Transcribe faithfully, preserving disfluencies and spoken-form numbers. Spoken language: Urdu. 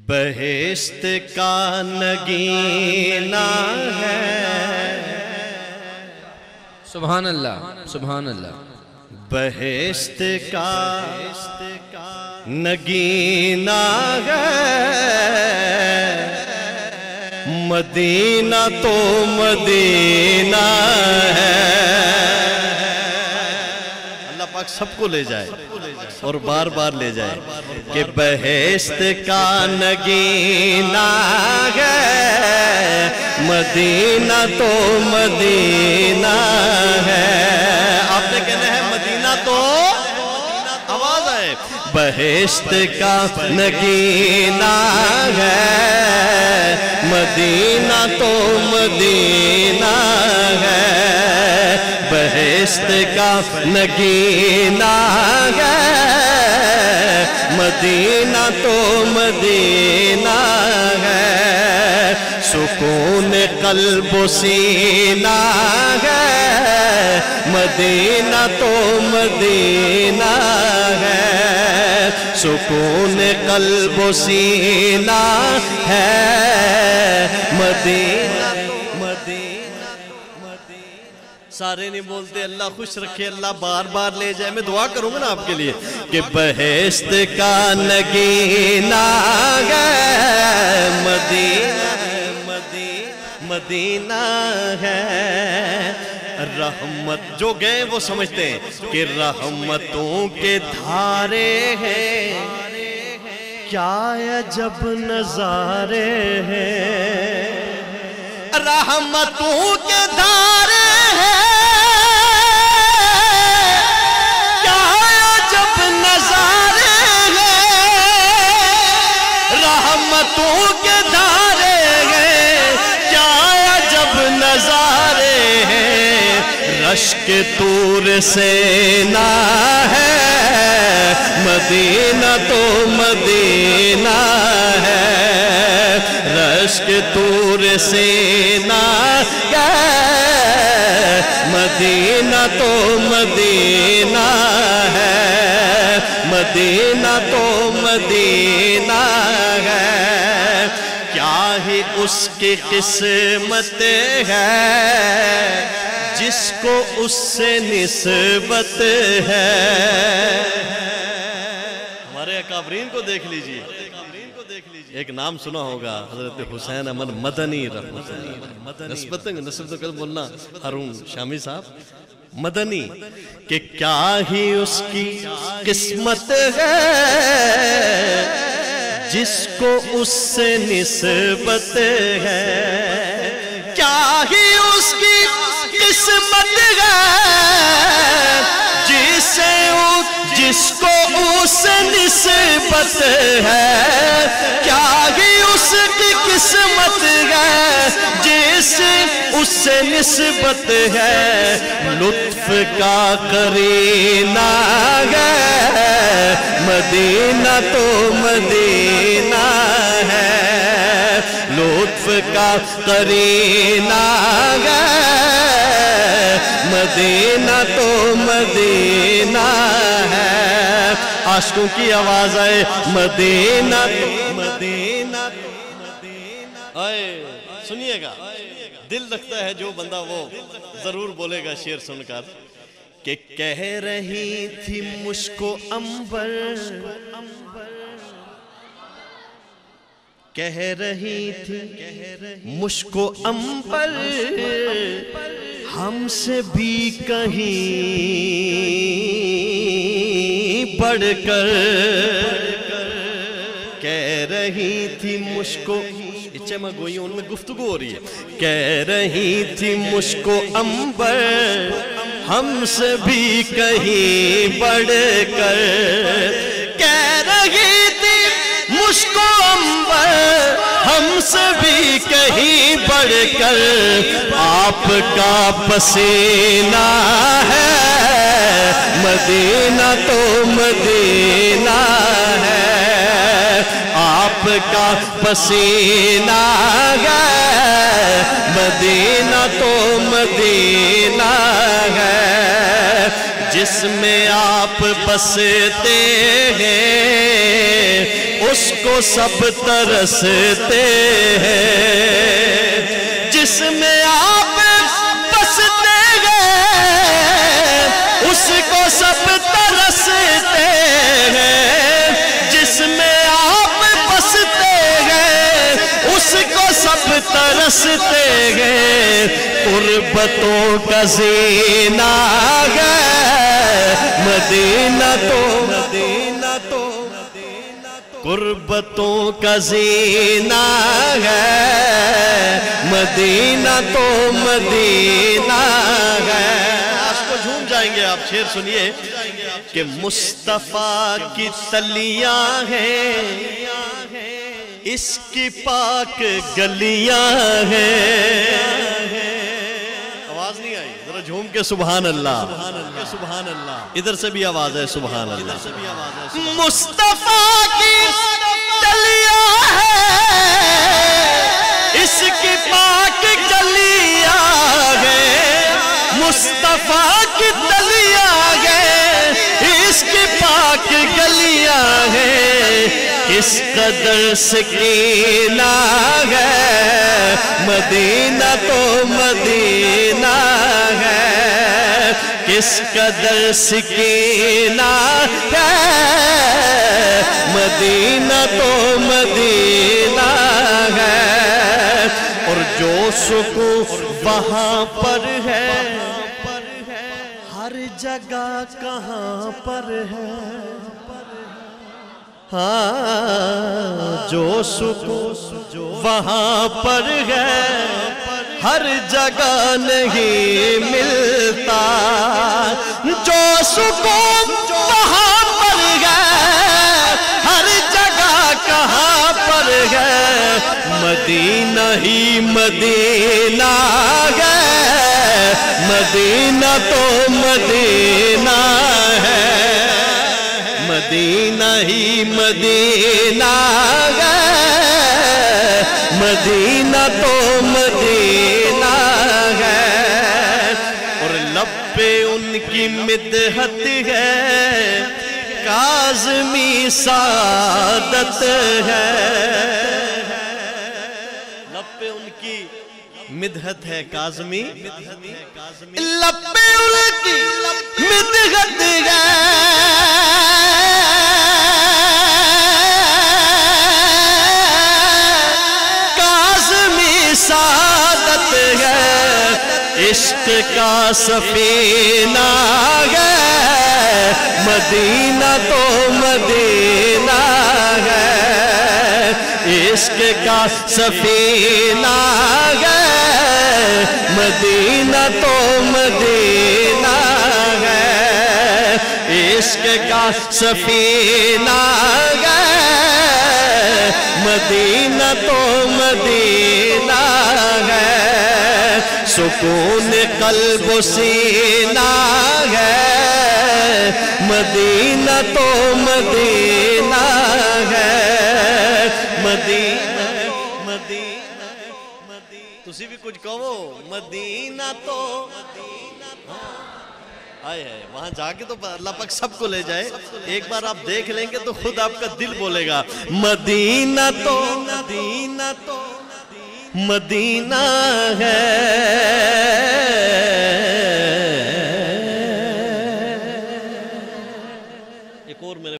بہشت کا نگینہ ہے. سبحان اللہ سبحان اللہ. بہشت کا نگینہ ہے. مدینہ تو مدینہ ہے. اللہ پاک سب کو لے جائے اور بار بار لے جائے کہ بہشت کا نگینہ ہے. مدینہ تو مدینہ ہے. آپ نے کہنا ہے مدینہ تو آواز آئے. بہشت کا نگینہ ہے. مدینہ تو مدینہ ہے. بہشت کا نگینہ ہے. مدینہ تو مدینہ ہے. سکون قلب و سینہ ہے. مدینہ تو مدینہ ہے. سکون قلب و سینہ ہے. مدینہ تو مدینہ مدینہ. سارے نہیں بولتے اللہ خوش رکھے، اللہ بار بار لے جائے. میں دعا کروں گا نا آپ کے لیے کہ بہشت کا نگینہ ہے. مدینہ مدینہ ہے. رحمت جو گئے وہ سمجھتے ہیں کہ رحمتوں کے دھارے ہیں. کیا عجب نظارے ہیں. رحمتوں کے دھارے ہیں. کیا عجب نظارے ہیں. رحمتوں کے دھارے ہیں. کیا عجب نظارے ہیں. رشک طور سینا ہے. مدینہ تو مدینہ ہے. رشک طور سینا ہے. مدینہ تو مدینہ ہے. مدینہ تو مدینہ ہے. کیا ہی اس کی قسمت ہے جس کو اس سے نسبت ہے. ہمارے اکابرین کو دیکھ لیجئے. ایک نام سنا ہوگا حضرت حسین احمد مدنی رحمۃ اللہ. نسبت نسبت کل بولنا ہارون شامی صاحب. مدنی کہ کیا ہی اس کی قسمت ہے جس کو اس سے نسبت ہے. کیا ہی اس کی قسمت ہے جسے جس کو اس سے نسبت ہے. کیا ہی اس کی قسمت ہے جس اس سے نسبت ہے. لطف کا قرینہ ہے. مدینہ تو مدینہ ہے. لطف کا قرینہ ہے. مدینہ تو مدینہ ہے. عاشقوں کی آواز آئے مدینہ تو مدینہ آئے. سنیے گا دل رکھتا ہے جو بندہ وہ ضرور بولے گا شعر سن کر کہ کہہ رہی تھی مشک و عنبر. کہہ رہی تھی مشک و عنبر ہم سے بھی کہیں بڑھ کر. کہہ رہی تھی مشک و اچھے میں گوئی ان میں گفتگو ہو رہی ہے. کہہ رہی تھی مشک و عنبر ہم سے بھی کہیں بڑھ کر. کہہ رہی تھی مشک و عنبر ہم سے بھی کہیں بڑھ کر. آپ کا پسینہ ہے. مدینہ تو مدینہ ہے. آپ کا پسینہ ہے. مدینہ تو مدینہ ہے. جس میں آپ بستے ہیں اس کو سب ترستے ہیں، جس میں آپ بستے ہیں اس کو سب ترستے ہیں، جس میں آپ بستے ہیں اس کو سب ترستے ہیں۔ قربتوں کا زینہ ہے مدینہ تو مدینہ تو قربتوں کا زینہ ہے مدینہ تو مدینہ ہے۔ آج کو جھوم جائیں گے آپ، شعر سنیے کہ مصطفیٰ کی تلیاں ہیں، اس کی پاک گلیاں ہیں۔ آواز نہیں آئی؟ ذرا جھوم کے سبحان اللہ، سبحان اللہ، ادھر سے بھی آواز ہے سبحان اللہ۔ مصطفیٰ کی تلیاں ہیں، اس کی پاک گلیاں ہیں، مصطفیٰ کی تلیاں ہیں، اس کی پاک گلیاں ہیں۔ کس قدر سکینہ ہے مدینہ تو مدینہ ہے، کس قدر سکینہ ہے مدینہ تو مدینہ ہے۔ اور جو سکون وہاں پر ہے ہر جگہ کہاں پر ہے، ہاں جو سکون وہاں پر ہے ہر جگہ نہیں ملتا، جو سکون وہاں پر ہے ہر جگہ کہاں پر ہے، مدینہ ہی مدینہ ہے مدینہ تو مدینہ ہے، مدینہ ہی مدینہ ہے مدینہ تو مدینہ ہے۔ اور لب پہ ان کی مدحت ہے کاظمی سعادت ہے، لب پہ ان کی مدحت ہے کاظمی، لب پہ ان کی مدحت ہے سعادت ہے، عشق کا سفینہ ہے مدینہ تو مدینہ ہے، عشق کا سفینہ ہے مدینہ تو مدینہ ہے، عشق کا سفینہ ہے مدینہ تو مدینہ ہے، سکون قلب و سینہ ہے مدینہ تو مدینہ ہے، مدینہ مدینہ مدینہ تسی بھی کچھ کہو مدینہ تو آئے ہے، وہاں جا کے تو اللہ پاک سب کو لے جائے، ایک بار آپ دیکھ لیں گے تو خود آپ کا دل بولے گا مدینہ تو مدینہ تو مدینہ ہے۔